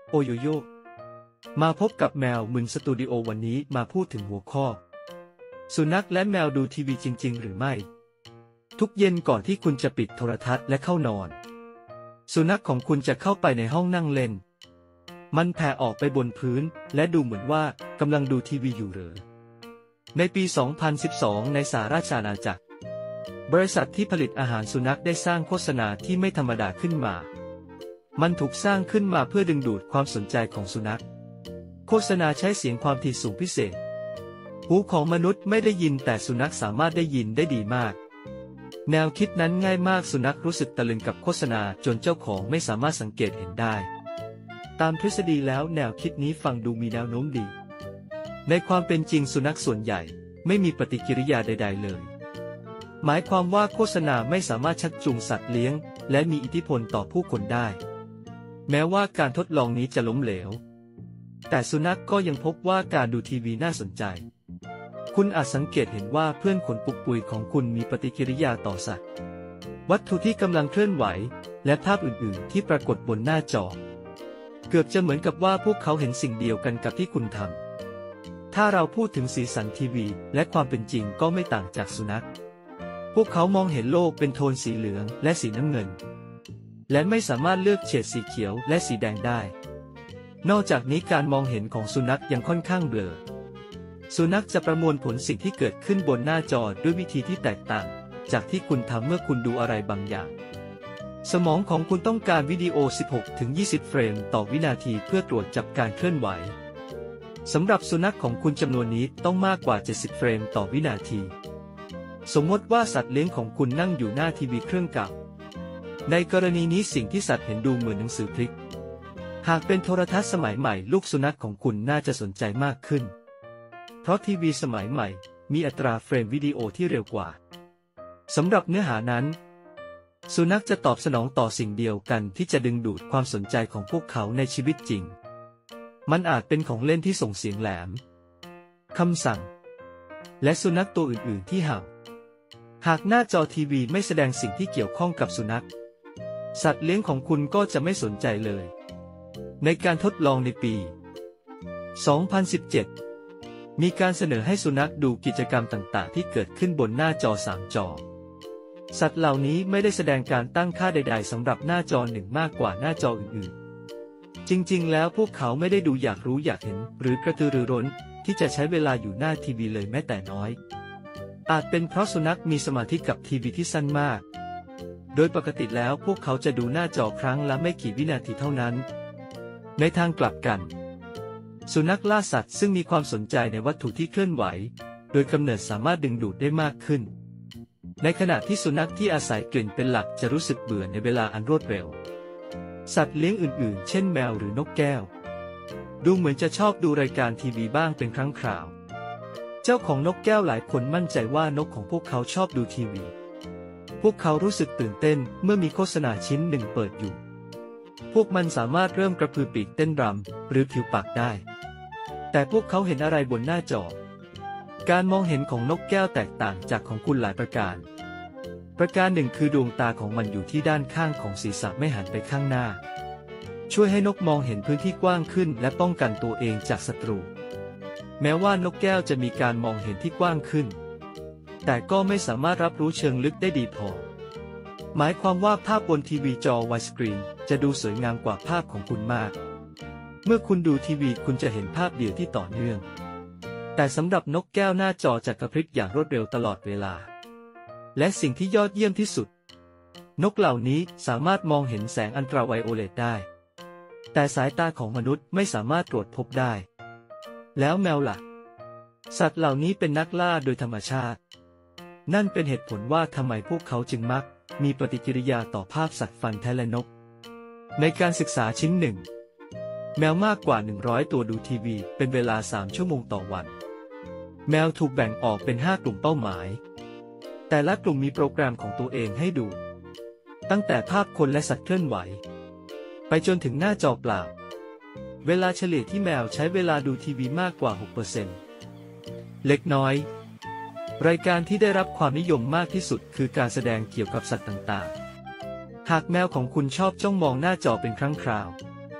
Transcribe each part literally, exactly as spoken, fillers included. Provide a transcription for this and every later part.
โอโยโยมาพบกับแมวมึนสตูดิโอวันนี้มาพูดถึงหัวข้อสุนัขและแมวดูทีวีจริงๆหรือไม่ทุกเย็นก่อนที่คุณจะปิดโทรทัศน์และเข้านอนสุนัขของคุณจะเข้าไปในห้องนั่งเล่นมันแผ่ออกไปบนพื้นและดูเหมือนว่ากำลังดูทีวีอยู่หรือในปี สองพันสิบสอง ในสหราชอาณาจักรบริษัทที่ผลิตอาหารสุนัขได้สร้างโฆษณาที่ไม่ธรรมดาขึ้นมามันถูกสร้างขึ้นมาเพื่อดึงดูดความสนใจของสุนัขโฆษณาใช้เสียงความถี่สูงพิเศษหูของมนุษย์ไม่ได้ยินแต่สุนัขสามารถได้ยินได้ดีมากแนวคิดนั้นง่ายมากสุนัขรู้สึกตะลึงกับโฆษณาจนเจ้าของไม่สามารถสังเกตเห็นได้ตามทฤษฎีแล้วแนวคิดนี้ฟังดูมีแนวโน้มดีในความเป็นจริงสุนัขส่วนใหญ่ไม่มีปฏิกิริยาใดๆเลยหมายความว่าโฆษณาไม่สามารถชักจูงสัตว์เลี้ยงและมีอิทธิพลต่อผู้คนได้แม้ว่าการทดลองนี้จะล้มเหลวแต่สุนัขก็ยังพบว่าการดูทีวีน่าสนใจคุณอาจสังเกตเห็นว่าเพื่อนขนปุกปุยของคุณมีปฏิกิริยาต่อสัตว์วัตถุที่กำลังเคลื่อนไหวและภาพอื่นๆที่ปรากฏบนหน้าจอเกือบจะเหมือนกับว่าพวกเขาเห็นสิ่งเดียวกันกับที่คุณทำถ้าเราพูดถึงสีสันทีวีและความเป็นจริงก็ไม่ต่างจากสุนัขพวกเขามองเห็นโลกเป็นโทนสีเหลืองและสีน้ำเงินและไม่สามารถเลือกเฉดสีเขียวและสีแดงได้นอกจากนี้การมองเห็นของสุนัขยังค่อนข้างเบลอสุนัขจะประมวลผลสิ่งที่เกิดขึ้นบนหน้าจอด้วยวิธีที่แตกต่างจากที่คุณทำเมื่อคุณดูอะไรบางอย่างสมองของคุณต้องการวิดีโอ สิบหกถึงยี่สิบ เฟรมต่อวินาทีเพื่อตรวจจับการเคลื่อนไหวสำหรับสุนัขของคุณจำนวนนี้ต้องมากกว่าเจ็ดสิบเฟรมต่อวินาทีสมมติว่าสัตว์เลี้ยงของคุณนั่งอยู่หน้าทีวีเครื่องเก่าในกรณีนี้สิ่งที่สัตว์เห็นดูเหมือนหนังสือพลิกหากเป็นโทรทัศน์สมัยใหม่ลูกสุนัขของคุณน่าจะสนใจมากขึ้นเพราะทีวีสมัยใหม่มีอัตราเฟรมวิดีโอที่เร็วกว่าสำหรับเนื้อหานั้นสุนัขจะตอบสนองต่อสิ่งเดียวกันที่จะดึงดูดความสนใจของพวกเขาในชีวิตจริงมันอาจเป็นของเล่นที่ส่งเสียงแหลมคำสั่งและสุนัขตัวอื่นๆที่เห่าหากหน้าจอทีวีไม่แสดงสิ่งที่เกี่ยวข้องกับสุนัขสัตว์เลี้ยงของคุณก็จะไม่สนใจเลยในการทดลองในปี สองพันสิบเจ็ด มีการเสนอให้สุนัขดูกิจกรรมต่างๆที่เกิดขึ้นบนหน้าจอสามจอสัตว์เหล่านี้ไม่ได้แสดงการตั้งค่าใดๆสำหรับหน้าจอหนึ่งมากกว่าหน้าจออื่นๆจริงๆแล้วพวกเขาไม่ได้ดูอยากรู้อยากเห็นหรือกระตือรือร้นที่จะใช้เวลาอยู่หน้าทีวีเลยแม้แต่น้อยอาจเป็นเพราะสุนัขมีสมาธิกับทีวีที่สั้นมากโดยปกติแล้วพวกเขาจะดูหน้าจอครั้งละไม่กี่วินาทีเท่านั้นในทางกลับกันสุนัขล่าสัตว์ซึ่งมีความสนใจในวัตถุที่เคลื่อนไหวโดยกำเนิดสามารถดึงดูดได้มากขึ้นในขณะที่สุนัขที่อาศัยกลิ่นเป็นหลักจะรู้สึกเบื่อในเวลาอันรวดเร็วสัตว์เลี้ยงอื่นๆเช่นแมวหรือนกแก้วดูเหมือนจะชอบดูรายการทีวีบ้างเป็นครั้งคราวเจ้าของนกแก้วหลายคนมั่นใจว่านกของพวกเขาชอบดูทีวีพวกเขารู้สึกตื่นเต้นเมื่อมีโฆษณาชิ้นหนึ่งเปิดอยู่พวกมันสามารถเริ่มกระพือปีกเต้นรำหรือผิวปากได้แต่พวกเขาเห็นอะไรบนหน้าจอการมองเห็นของนกแก้วแตกต่างจากของคุณหลายประการประการหนึ่งคือดวงตาของมันอยู่ที่ด้านข้างของศีรษะไม่หันไปข้างหน้าช่วยให้นกมองเห็นพื้นที่กว้างขึ้นและป้องกันตัวเองจากศัตรูแม้ว่านกแก้วจะมีการมองเห็นที่กว้างขึ้นแต่ก็ไม่สามารถรับรู้เชิงลึกได้ดีพอหมายความว่าภาพบนทีวีจอไวด์สกรีนจะดูสวยงามกว่าภาพของคุณมากเมื่อคุณดูทีวีคุณจะเห็นภาพเดียวที่ต่อเนื่องแต่สำหรับนกแก้วหน้าจอจะกระพริบอย่างรวดเร็วตลอดเวลาและสิ่งที่ยอดเยี่ยมที่สุดนกเหล่านี้สามารถมองเห็นแสงอัลตราไวโอเลตได้แต่สายตาของมนุษย์ไม่สามารถตรวจพบได้แล้วแมวล่ะสัตว์เหล่านี้เป็นนักล่าโดยธรรมชาตินั่นเป็นเหตุผลว่าทำไมพวกเขาจึงมักมีปฏิกิริยาต่อภาพสัตว์ฟันแท้และนกในการศึกษาชิ้นหนึ่งแมวมากกว่าหนึ่งร้อยตัวดูทีวีเป็นเวลาสามชั่วโมงต่อวันแมวถูกแบ่งออกเป็นห้ากลุ่มเป้าหมายแต่ละกลุ่มมีโปรแกรมของตัวเองให้ดูตั้งแต่ภาพคนและสัตว์เคลื่อนไหวไปจนถึงหน้าจอเปล่าเวลาเฉลี่ยที่แมวใช้เวลาดูทีวีมากกว่า หกเปอร์เซ็นต์ เล็กน้อยรายการที่ได้รับความนิยมมากที่สุดคือการแสดงเกี่ยวกับสัตว์ต่างๆหากแมวของคุณชอบจ้องมองหน้าจอเป็นครั้งคราว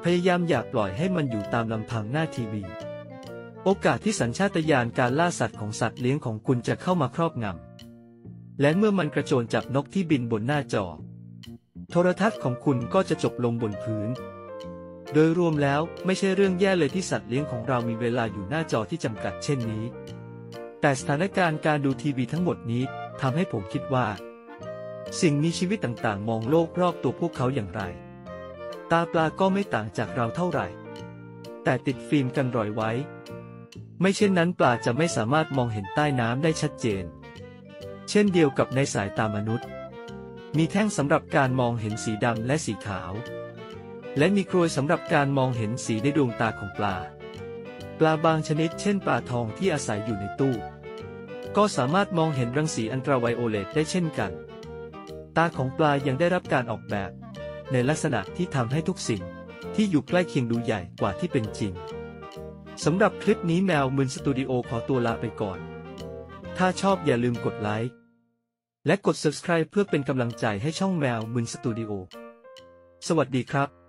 พยายามอย่าปล่อยให้มันอยู่ตามลำพังหน้าทีวีโอกาสที่สัญชาตญาณการล่าสัตว์ของสัตว์เลี้ยงของคุณจะเข้ามาครอบงำและเมื่อมันกระโจนจับนกที่บินบนหน้าจอโทรทัศน์ของคุณก็จะจบลงบนพื้นโดยรวมแล้วไม่ใช่เรื่องแย่เลยที่สัตว์เลี้ยงของเรามีเวลาอยู่หน้าจอที่จำกัดเช่นนี้แต่สถานการณ์การดูทีวีทั้งหมดนี้ทำให้ผมคิดว่าสิ่งมีชีวิตต่างๆมองโลกรอบตัวพวกเขาอย่างไรตาปลาก็ไม่ต่างจากเราเท่าไหร่แต่ติดฟิล์มกันรอยไว้ไม่เช่นนั้นปลาจะไม่สามารถมองเห็นใต้น้ำได้ชัดเจนเช่นเดียวกับในสายตามนุษย์มีแท่งสำหรับการมองเห็นสีดำและสีขาวและมีกรวยสำหรับการมองเห็นสีในดวงตาของปลาปลาบางชนิดเช่นปลาทองที่อาศัยอยู่ในตู้ก็สามารถมองเห็นรังสีอัลตราไวโอเลตได้เช่นกันตาของปลายังได้รับการออกแบบในลักษณะที่ทำให้ทุกสิ่งที่อยู่ใกล้เคียงดูใหญ่กว่าที่เป็นจริงสำหรับคลิปนี้แมวมึนสตูดิโอขอตัวลาไปก่อนถ้าชอบอย่าลืมกดไลค์และกด ซับสไครบ์ เพื่อเป็นกำลังใจให้ช่องแมวมึนสตูดิโอสวัสดีครับ